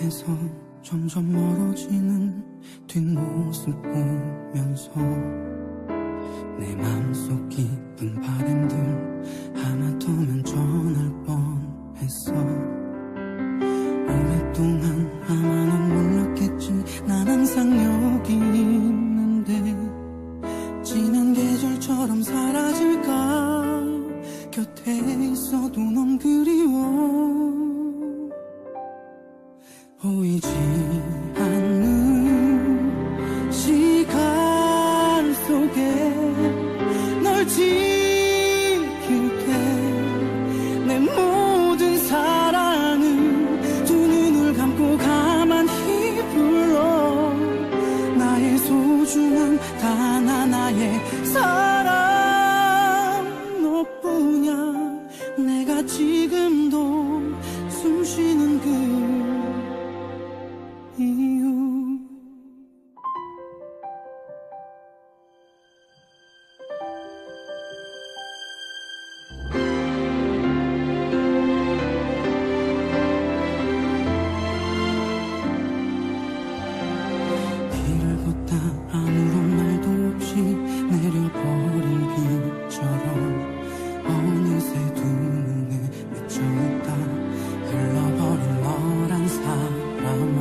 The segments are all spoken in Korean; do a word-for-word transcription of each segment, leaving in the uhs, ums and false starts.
앞에서 점점 멀어지는 뒷모습 보면서 내 맘속 깊은 바램들 하마터면 전할 뻔했어. 오랫동안 아마 넌 몰랐겠지. 난 항상 여기 있는데 지난 계절처럼 사라질까. 곁에 있어도 넌 그리워. 보이지 않는 시간 속에 널 지킬게. 내 모든 사랑은 두 눈을 감고 가만히 불러. 나의 소중한 단 하나의 사랑 너뿐이야. 내가 지금도 숨 쉬는 그 이유. 길을 걷다 아무런 말도 없이 내려버린 비처럼 어느새 두 눈에 맺혀있다. 흘러버린 너란 사람아.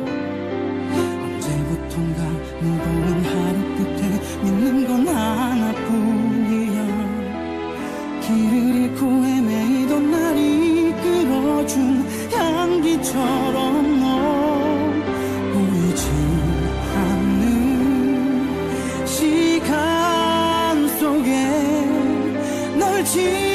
언제부턴가 무거운 하루 끝에 믿는 건 하나뿐이야. 길을 잃고 헤매이던 날 이끌어준 향기처럼 너. 보이지 않는 시간 속에 널 지